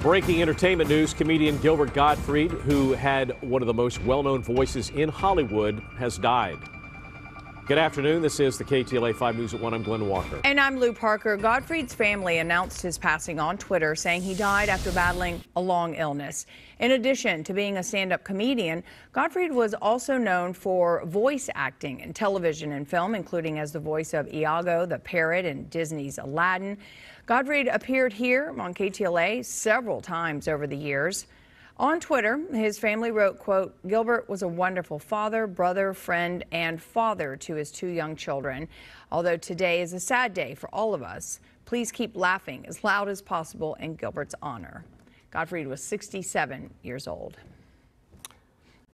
Breaking entertainment news, comedian Gilbert Gottfried, who had one of the most well-known voices in Hollywood, has died. Good afternoon. This is the KTLA 5 News at 1. I'm Glenn Walker. And I'm Lou Parker. Gottfried's family announced his passing on Twitter, saying he died after battling a long illness. In addition to being a stand-up comedian, Gottfried was also known for voice acting in television and film, including as the voice of Iago the parrot in Disney's Aladdin. Gottfried appeared here on KTLA several times over the years. On Twitter, his family wrote, quote, "Gilbert was a wonderful father, brother, friend, and father to his 2 young children. Although today is a sad day for all of us, please keep laughing as loud as possible in Gilbert's honor." Gottfried was 67 years old.